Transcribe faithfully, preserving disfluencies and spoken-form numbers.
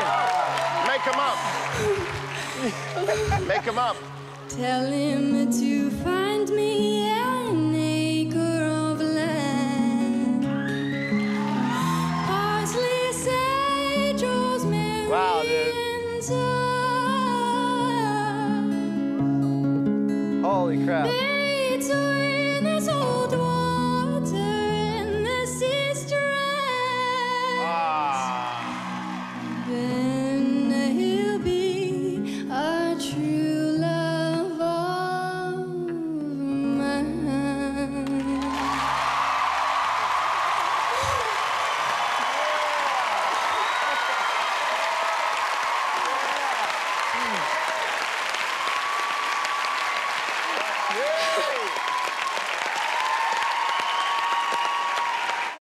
Make him up. Make him up. Tell him to find me an acre of land. Parsley, sage, rosemary, wow, dude. and thyme. Holy crap. Buried so in this old water in the sea strand. Ah. Then he'll be a true love of mine. Yeah.